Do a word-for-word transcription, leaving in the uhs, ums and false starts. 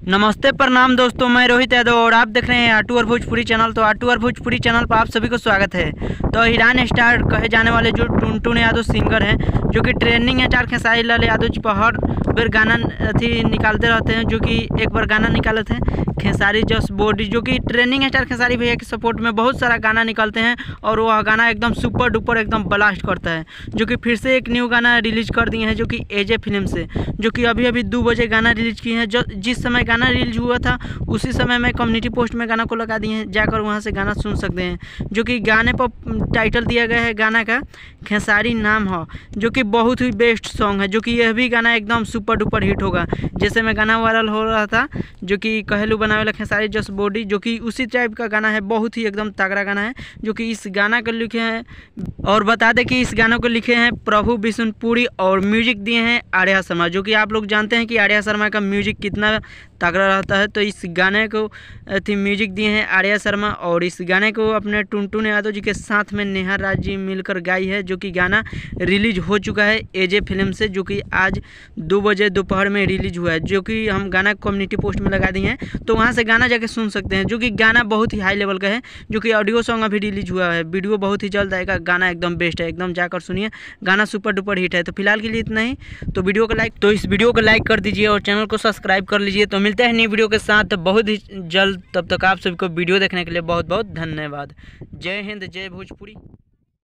नमस्ते प्रणाम दोस्तों, मैं रोहित यादव और आप देख रहे हैं आटू और भोजपुरी चैनल। तो आटू और भोजपुरी चैनल पर आप सभी को स्वागत है। तो ईरान स्टार कहे जाने वाले जो टुनटुन यादव सिंगर हैं, जो कि ट्रेंडिंग स्टार खेसारी लाल यादव जी पर हर बार गाना अथी निकालते रहते हैं। जो कि एक बार गाना निकाले थे खेसारी जस बॉडी, जो कि ट्रेंडिंग स्टार खेसारी भैया के सपोर्ट में बहुत सारा गाना निकलते हैं और वह गाना एकदम सुपर डुपर एकदम ब्लास्ट करता है। जो कि फिर से एक न्यू गाना रिलीज कर दिए हैं, जो कि एजे फिल्म से, जो कि अभी अभी दो बजे गाना रिलीज किए हैं। जो जिस समय गाना रिलीज हुआ था उसी समय मैं कम्युनिटी पोस्ट में गाना को लगा दिए हैं, जाकर वहां से गाना सुन सकते हैं। जो कि गाने पर टाइटल दिया गया है गाना का खेसारी नाम हो, जो कि बहुत ही बेस्ट सॉन्ग है। जो कि यह भी गाना एकदम सुपर डुपर हिट होगा। जैसे में गाना वायरल हो रहा था जो कि कहलू बनावेला खेसारी जस बॉडी, जो कि उसी टाइप का गाना है, बहुत ही एकदम तगड़ा गाना है। जो कि इस गाना को लिखे हैं, और बता दें कि इस गानों को लिखे हैं प्रभु बिशुनपुरी और म्यूजिक दिए हैं आर्या शर्मा। जो कि आप लोग जानते हैं कि आर्या शर्मा का म्यूजिक कितना तगड़ा रहता है। तो इस गाने को थी म्यूजिक दिए हैं आर्या शर्मा, और इस गाने को अपने टुनटुन यादव जी के साथ में नेहा राज जी मिलकर गाई है। जो कि गाना रिलीज हो चुका है एजे फिल्म से, जो कि आज दो बजे दोपहर में रिलीज हुआ है। जो कि हम गाना कम्युनिटी पोस्ट में लगा दिए हैं, तो वहाँ से गाना जाके सुन सकते हैं। जो कि गाना बहुत ही हाई लेवल का है। जो कि ऑडियो सॉन्ग अभी रिलीज हुआ है, वीडियो बहुत ही जल्द आएगा। गाना एकदम बेस्ट है, एकदम जाकर सुनिए, गाना सुपर डुपर हिट है। तो फिलहाल के लिए इतना ही। तो वीडियो को लाइक तो इस वीडियो को लाइक कर दीजिए और चैनल को सब्सक्राइब कर लीजिए। तो मिलते हैं नई वीडियो के साथ बहुत ही जल्द। तब तक आप सभी को वीडियो देखने के लिए बहुत बहुत धन्यवाद। जय हिंद, जय भोजपुरी।